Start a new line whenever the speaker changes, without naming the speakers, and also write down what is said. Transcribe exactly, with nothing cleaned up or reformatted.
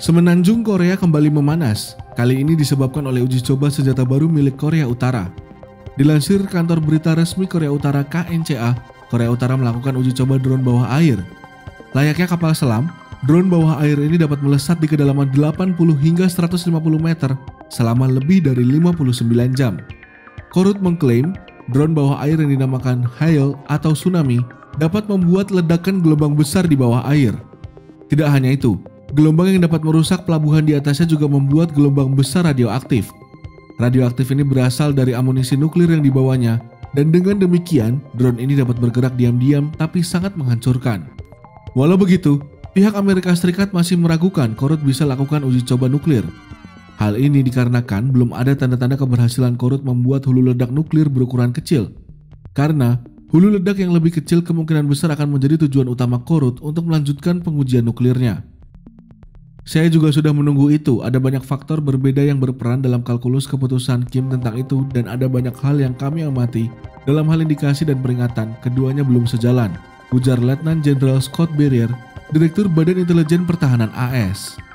Semenanjung Korea kembali memanas, kali ini disebabkan oleh uji coba senjata baru milik Korea Utara. Dilansir kantor berita resmi Korea Utara K N C A, Korea Utara melakukan uji coba drone bawah air. Layaknya kapal selam, drone bawah air ini dapat melesat di kedalaman delapan puluh hingga seratus lima puluh meter selama lebih dari lima puluh sembilan jam. Korut mengklaim, drone bawah air yang dinamakan Hail atau tsunami dapat membuat ledakan gelombang besar di bawah air. Tidak hanya itu, gelombang yang dapat merusak pelabuhan di atasnya juga membuat gelombang besar radioaktif. Radioaktif ini berasal dari amunisi nuklir yang dibawanya, dan dengan demikian, drone ini dapat bergerak diam-diam tapi sangat menghancurkan. Walau begitu, pihak Amerika Serikat masih meragukan Korut bisa lakukan uji coba nuklir. Hal ini dikarenakan belum ada tanda-tanda keberhasilan Korut membuat hulu ledak nuklir berukuran kecil. Karena hulu ledak yang lebih kecil kemungkinan besar akan menjadi tujuan utama Korut untuk melanjutkan pengujian nuklirnya. Saya juga sudah menunggu itu, ada banyak faktor berbeda yang berperan dalam kalkulus keputusan Kim tentang itu dan ada banyak hal yang kami amati. Dalam hal indikasi dan peringatan, keduanya belum sejalan, ujar Letnan Jenderal Scott Berrier, Direktur Badan Intelijen Pertahanan A S.